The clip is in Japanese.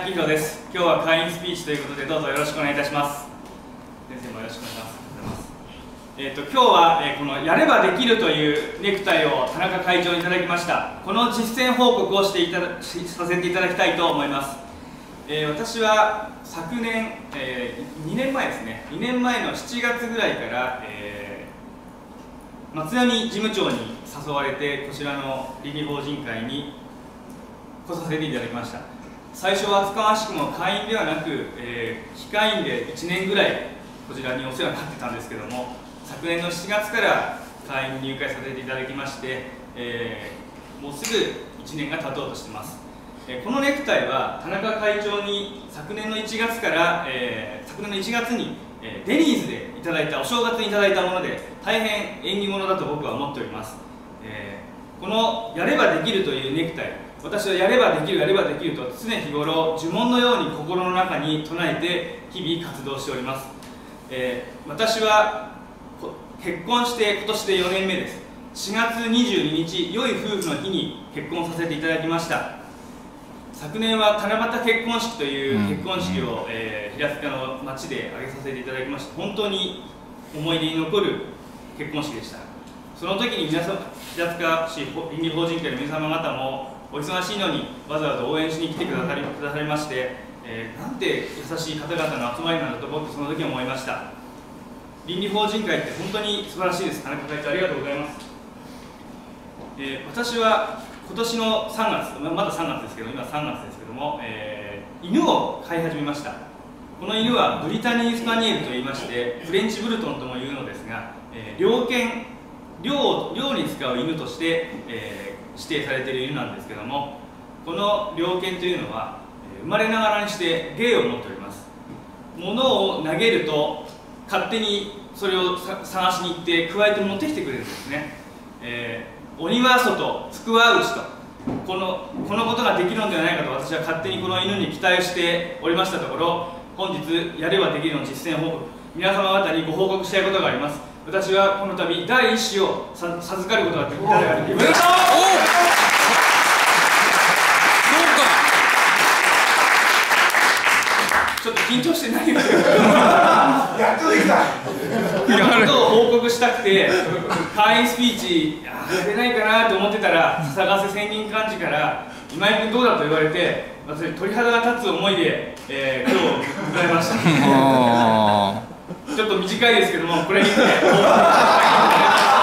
明宏です。今日は会員スピーチということで、どうぞよろしくお願いいたします。先生もよろしくお願いします。今日は、このやればできるというネクタイを田中会長にいただきました。この実践報告をさせていただきたいと思います。私は昨年、2年前ですね、2年前の7月ぐらいから、松並事務長に誘われて、こちらの倫理法人会に来させていただきました。最初は厚かましくも会員ではなく、非会員で1年ぐらいこちらにお世話になってたんですけども、昨年の7月から会員に入会させていただきまして、もうすぐ1年が経とうとしています。このネクタイは田中会長に昨年の1月から、昨年の1月にデニーズでいただいた、お正月にいただいたもので、大変縁起物だと僕は思っております。このやればできるというネクタイ、私はやればできる、やればできると常日頃呪文のように心の中に唱えて日々活動しております。私は結婚して今年で4年目です。4月22日、良い夫婦の日に結婚させていただきました。昨年は七夕結婚式という結婚式を、平塚の町で挙げさせていただきまして、本当に思い出に残る結婚式でした。その時に皆様、平塚市倫理法人会の皆様方もお忙しいのにわざわざ応援しに来てくださいまして、なんて優しい方々の集まりなんだと僕その時思いました。倫理法人会って本当に素晴らしいです。田中会長ありがとうございます。私は今年の3月、まだ3月ですけど、今3月ですけども、犬を飼い始めました。この犬はブリタニー・スパニエルといいまして、フレンチブルトンともいうのですが、猟に使う犬として、指定されている犬なんですけども、この猟犬というのは、生まれながらにして芸を持っております。物を投げると勝手にそれを探しに行って加えて持ってきてくれるんですね。鬼は外、福は内と、このことができるのではないかと私は勝手にこの犬に期待しておりましたところ、本日やればできるの実践報告、皆様方にご報告したいことがあります。私はこの度第一子を授かることができたのであります。ちょっと緊張してないですけどやっとできたことを報告したくて、会員スピーチ出ないかなと思ってたら、笹ヶ瀬専任幹事から今井君どうだと言われて、私鳥肌が立つ思いで、今日迎えましたちょっと短いですけども、これにて